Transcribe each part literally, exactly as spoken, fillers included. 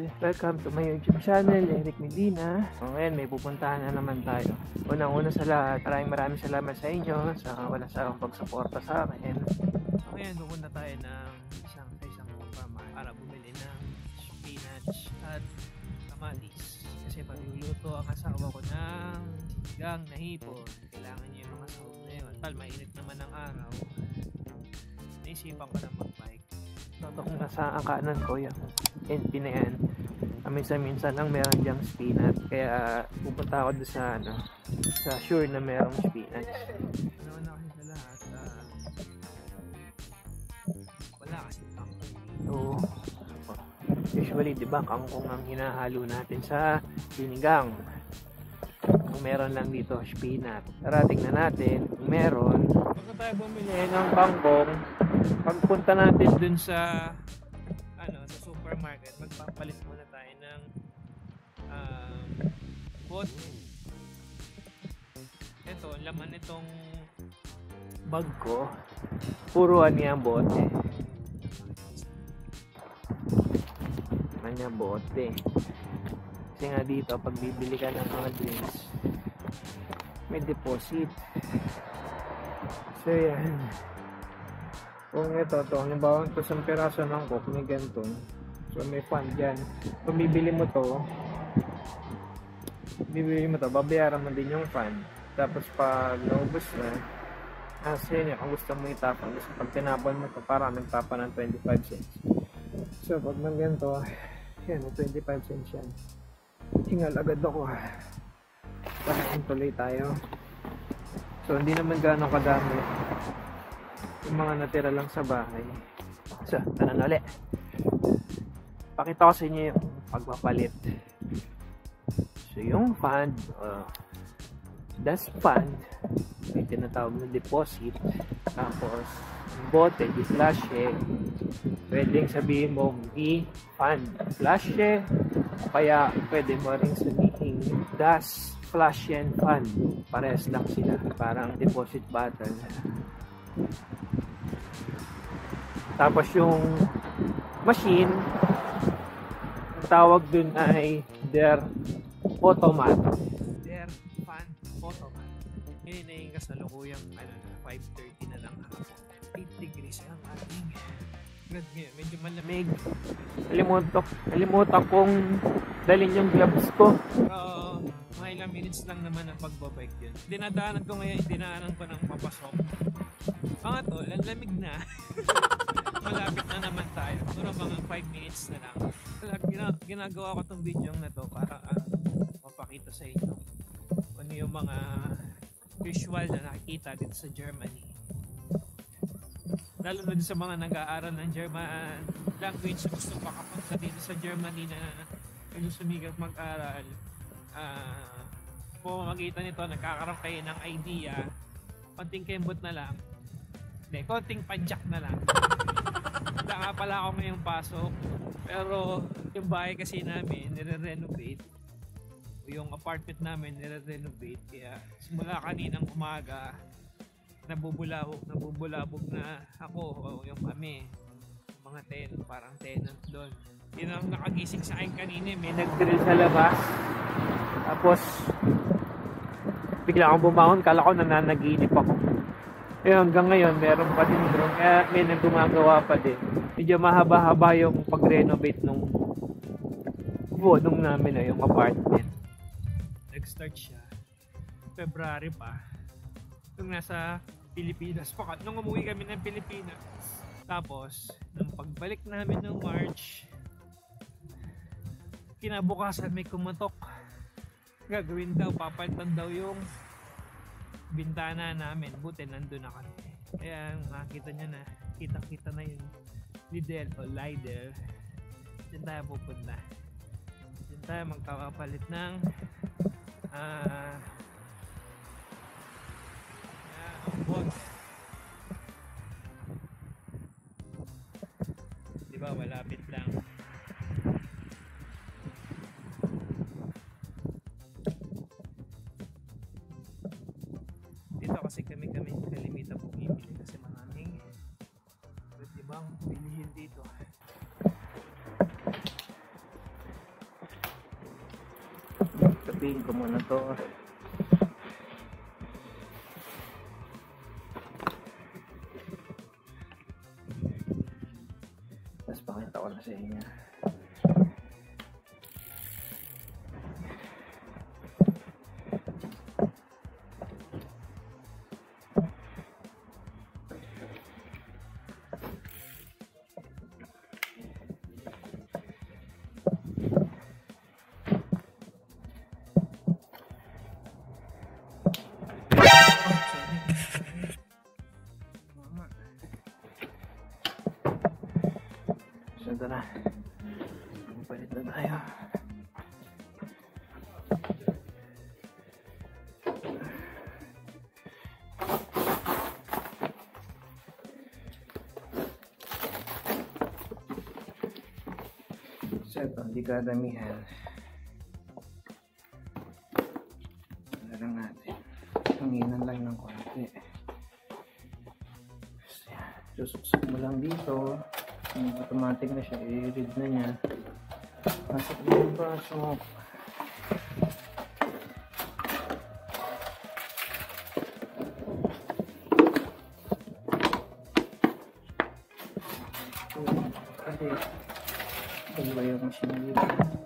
Welcome to my YouTube channel, Eric Medina. So, ngayon may pupuntahan na naman tayo. Unang-una sa lahat, maraming maraming salamat sa inyo sa wala sa akong pagsuporta sa akin. So, ngayon pupunta tayo ng isang sa isang farmer para bumili ng spinach at kamatis. Kasi pagluluto ang asawa ko ng gang na hipon. Kailangan niya yung mga sahog na yun. Tal, mainit naman ang araw. Naisipan ko na mag-bike. Toto kung nasa ang kanan ko yung N P na yan. Minsan-minsan lang meron diyang spinach. Kaya pupunta ako doon sa ano, sa sure na merong spinach. Ano na kasi sa lahat, uh, wala kasi kangkong dito. Usually, di ba, kangkong ang hinahalo natin sa sinigang. Kung meron lang dito spinach. Tara, tingnan natin kung meron. Pagka tayo bumili ng kangkong, pagpunta natin dun sa ano sa supermarket, magpapalit muna tayo ng um, bote. Ito, laman itong bag ko, puro ano yung bote. Laman yung bote. Kasi nga dito, pag bibili ka ng mga drinks, may deposit. So yan. Kung ito, ito, halimbawa ito isang piraso ng coke, may ganito. So may fund dyan. Kung bibili mo to, bibili mo to, babayaran mo din yung fund. Tapos pag naubos na, kasi yun, kung gusto mo itapon, gusto pag tinapon mo to, para nagtapon ng twenty-five cents. So pag nang ganito, yan, twenty-five cents yan. Hingal agad ako. Para tuloy tayo. So hindi naman gano'ng kadami. Yung mga natira lang sa bahay. So, tanan ulit. Pakita ko sa inyo yung pagpapalit. So, yung fund, uh, that's fund. May tinatawag na deposit. Tapos, yung bote, di flashe. Pwedeng sabihin mo, di fund flashe. Kaya, pwede mo rin sabihin, das flash and fund. Parehas lang sila. Parang deposit button. Tapos yung machine, ang tawag dun ay der automat. Der fan automat. Ngayon na yung kasalukuyang ano, five thirty na lang hapon. eight degrees ang ating grad ngayon. Medyo malamig. Kalimutan, kalimutan kong dalhin yung gloves ko. Oo, mga ilang minutes lang naman ang pagbabike yun. Dinadaanan ko ngayon, dinaanan ko ng papasok. Mga tol, ang lamig na. Malapit na naman tayo. Puro mga five minutes na lang. Gina ginagawa ko tong video na to para uh, mapakita sa inyo ano yung mga visual na nakikita dito sa Germany. Lalo na sa mga nag-aaral ng German language, gusto makapunta dito sa Germany na gusto sumigat mag-aral. Uh, kung makita nito, nagkakaroon kayo ng idea, konting kembot na lang. Hindi, konting padjak na lang. Wala nga pala ako ngayong pasok. Pero yung bahay kasi namin, nire-renovate. Yung apartment namin, nire-renovate. Kaya simula kaninang umaga, nabubulabog, nabubulabog na ako o yung kami. Mga tenant, parang tenant doon. Yun ang nakagising sa akin kanina. May nag-drill sa labas. Tapos, bigla akong bumangon. Kala ko nananaginip ako. Eh, hanggang ngayon, meron pa din drone. Kaya may nagumagawa pa din. Medyo mahaba-haba yung pag-renovate nung nung namin na yung apartment. Nag-start siya February pa. Nung nasa Pilipinas pa. Nung umuwi kami ng Pilipinas. Tapos, nung pagbalik namin ng March, kinabukasan may kumatok. Gagawin daw, papalitan daw yung bintana namin. Buti nandun na kami. Kaya makikita nyo na, kita-kita na yung Lidl o Lidl. Diyan tayo pupunta. Diyan tayo magkakapalit ng ah uh, bote. Diba, malapit lang. Kasi kami-kami kalimitan bumibili kasi maraming iba't ibang bilihin dito. Pin ko muna to. Tapos pakita ko na sa inyo. Ito na. Palit na tayo. So ito, hindi kadamihan. Wala lang natin. Hanginan lang ng konti. Susuksok mo lang dito. Automatic na siya, i-read na niya. Pasok na yung pasok. Kasi ito ba yung machine dito?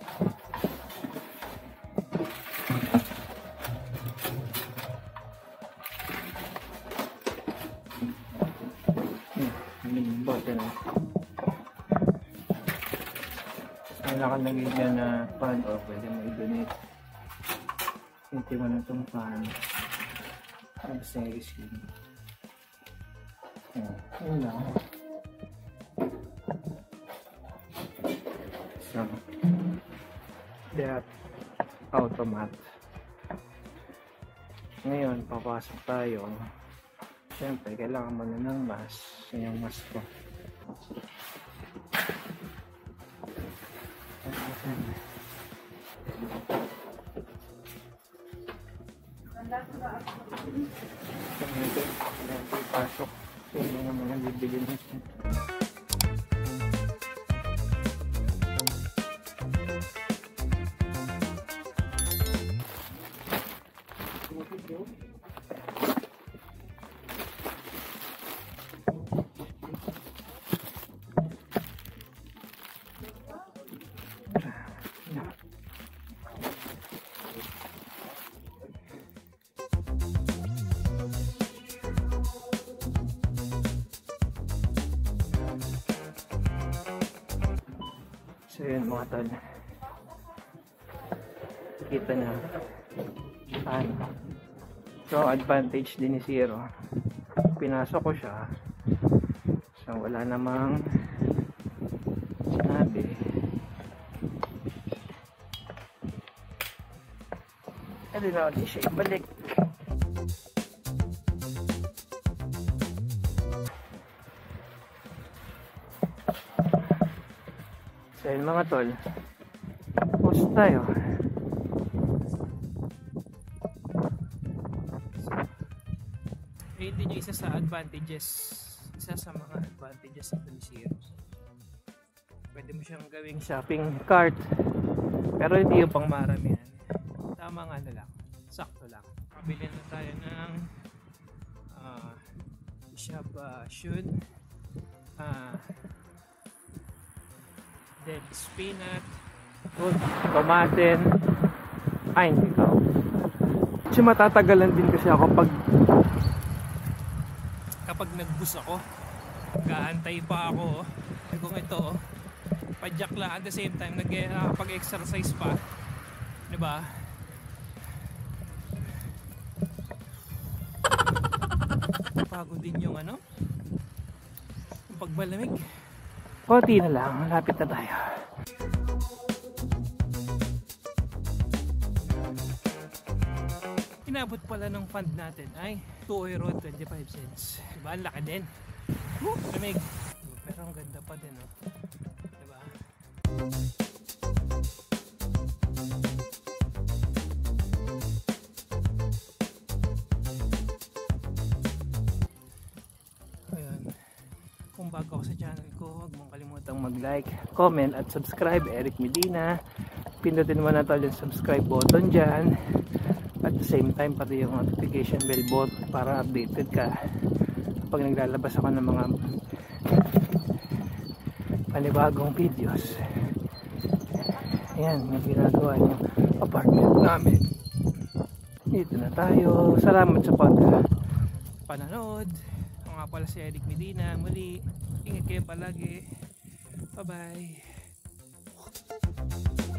Yung button. Nakalagay dyan na fan o pwede mo i-donate. Hinti mo na itong fan. Ang series yun. Yun lang. So, that automat. Ngayon, papasok tayo. Siyempre, kailangan mo na ng mask. Yan yung mask ko. Pasok yung mga mga bibili natin. So yun mga tol, kita na ano. So advantage din ni Zero, pinasok ko siya, so wala namang sinabi. Ano na ulit siya ibalik. So yun mga tol, post tayo. Ito yung isa sa advantages, isa sa mga advantages ng Zero. Pwede mo siyang gawing shopping cart, pero hindi yung pang maramihan. Tama nga na lang, sakto lang. Pabili na tayo ng uh, shop uh, shoot, uh, then spinach, tomaten, ay hindi ko. Kasi matatagalan din kasi ako pag kapag nag-bus ako, kaantay pa ako. Kung ito, padyak lang at the same time nag-exercise pa, diba? Pagod din yung ano, yung pagbalamig. Konti na lang, malapit na tayo. Inabot pala ng fund natin ay two euro twenty-five cents. Diba? Ang laki din. Woo! Lamig. Pero ang ganda pa din, oh. Diba? Ayun. Kung bago ako sa channel ko, huwag mong kalimutang mag-like, comment at subscribe. Eric Medina. pindutin mo na to yung subscribe button dyan. At the same time pati yung notification bell button para updated ka pag naglalabas ako ng mga panibagong videos. Ayan, yung ginagawa yung apartment namin. Dito na tayo. Salamat sa pag pananood. Ako nga pala si Medina. Muli, ingat kayo palagi. Bye bye.